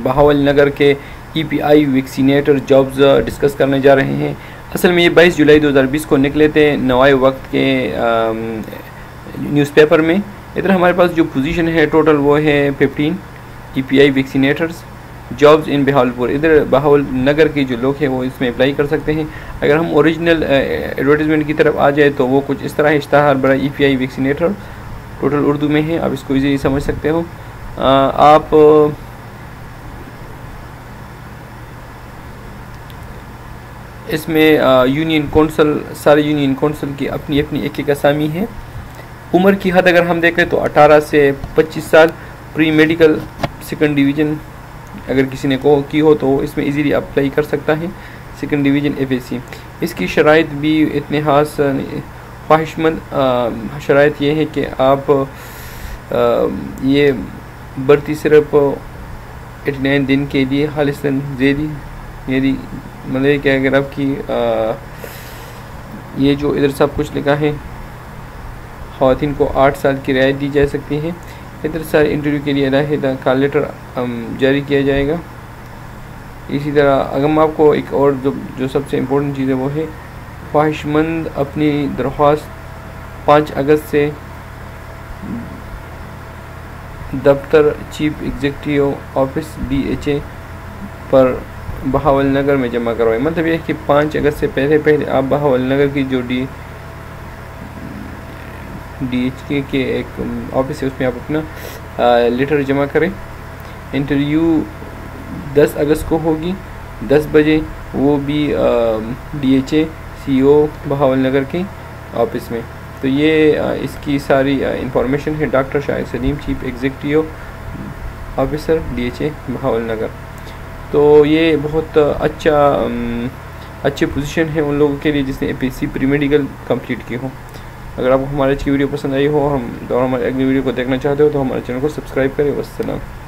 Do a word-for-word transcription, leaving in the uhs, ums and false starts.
بہاول نگر کے ای پی آئی ویکسینیٹر jobs discuss کرنے جا رہے ہیں۔ اصل میں یہ بائیس جولائی دو ہزار بیس کو نکلے تھے نوائے وقت کے نیوز پیپر میں۔ ادھر ہمارے پاس جو پوزیشن ہے ٹوٹل وہ ہے fifteen E P I vaccinators jobs in Bahawalpur. ادھر بہاول نگر کے جو لوگ ہیں وہ اس میں اپلائی کر سکتے ہیں۔ اگر ہم اوریجنل ایڈورٹیزمنٹ کی طرف آ جائے تو وہ کچھ اس طرح ہے، اشتہار برائے ای پی آئی ویکسینیٹر، ٹوٹل اردو میں ہے، آپ اس کو ایزیلی سمجھ سکتے ہو۔ آپ اس میں یونین کونسل، سارے یونین کونسل کی اپنی اپنی ایک ایک اسامی ہے۔ عمر کی حد اگر ہم دیکھیں تو اٹھارہ سے پچیس سال، پری میڈیکل سیکنڈ ڈویژن اگر کسی نے کو کی ہو تو اس میں ایزیلی اپلائی کر سکتا ہے، second division F A C. اس کی شرائط بھی اتنے خاص خواہش مند شرائط یہ ہے کہ آپ یہ بھرتی صرف ایٹی نائن دن کے لیے خالصاً زیدی میری مطلب کہ اگر آپ کی یہ جو ادھر سب کچھ لکھا ہے خواتین کو آٹھ سال کی رعایت دی جا سکتی ہے۔ ادھر سارے انٹرویو کے لیے علیحدہ کال لیٹر جاری کیا جائے گا۔ اسی طرح اگر ہم آپ کو ایک اور جو جو سب سے امپورٹنٹ چیز ہے وہ ہے خواہش مند اپنی درخواست پانچ اگست سے دفتر chief executive office D H A پر بہاول نگر میں جمع کروائے۔ مطلب یہ ہے کہ پانچ اگست سے پہلے پہلے آپ بہاول نگر کی جو ڈی ڈی ایچ کے کے ایک آفس ہے اس میں آپ اپنا لیٹر جمع کریں۔ انٹرویو دس اگست کو ہوگی دس بجے، وہ بھی D H A C O Bahawalnagar کے آفس میں۔ تو یہ اس کی ساری انفارمیشن ہے۔ Doctor Shahid Salim, chief executive officer D H A Bahawalnagar. تو یہ بہت اچھا اچھے پوزیشن ہے ان لوگوں کے لیے جس نے A P S C pre medical complete کی ہو۔ اگر آپ کو ہماری آج کی ویڈیو پسند آئی ہو ہم اور ہمارے اگلی ویڈیو کو دیکھنا چاہتے ہو تو ہمارے چینل کو سبسکرائب کریں۔ والسلام۔